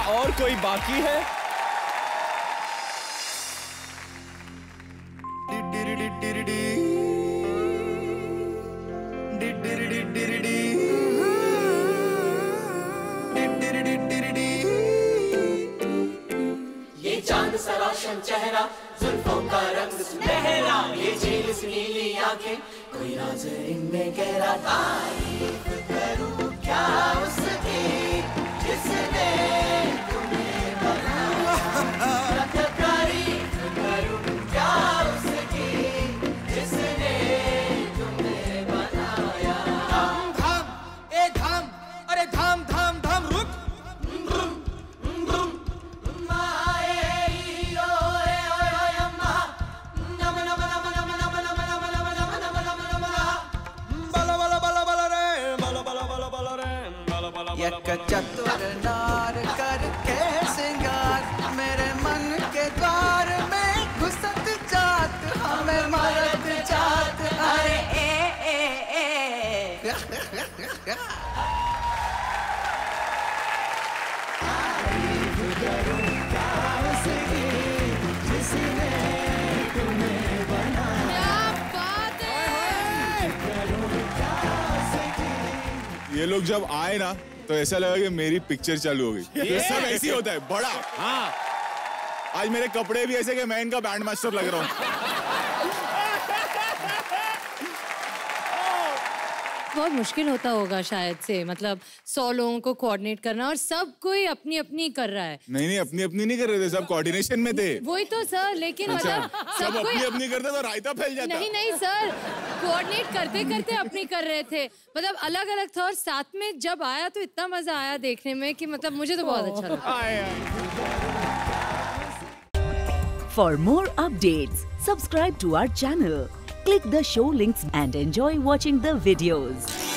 और कोई बाकी है? ये चांद सा रोशन चेहरा, जुल्फों का रंग सुनहरा, ये झील सी नीली आंखें, कोई राज इनमें गहरा। तारीफ करूं क्या उसकी जिसने तुम्हें बनाया, तारीफ करूं क्या उसकी जिसने तुम्हें बनाया। धाम धाम ए धाम, अरे धाम धाम धाम रुक। एक चतुर नार करके सिंगार, मेरे मन के द्वार में घुसत जात, हमें मरद जात। अरे ए ए ए जिसने तुम्हें बनाया। ये लोग जब आए ना तो ऐसा लगा कि मेरी पिक्चर चालू हो गई। ये सब ऐसे ही होता है बड़ा। हाँ, आज मेरे कपड़े भी ऐसे कि मैं इनका बैंड मास्टर लग रहा हूँ। बहुत मुश्किल होता होगा शायद से, मतलब 100 लोगों को कोऑर्डिनेट करना और सब कोई अपनी अपनी कर रहा है। नहीं अपनी अपनी नहीं कर रहे थे, सब कोऑर्डिनेशन में थे। वही तो सर, लेकिन अच्छा, मतलब सब अपनी अपनी करते तो रायता फैल जाता। नहीं सर, कोऑर्डिनेट करते करते अपनी कर रहे थे, मतलब अलग अलग था और साथ में जब आया तो इतना मजा आया देखने में कि मतलब मुझे तो बहुत अच्छा लगा। For more updates, subscribe to our channel, click the show links and enjoy watching the videos.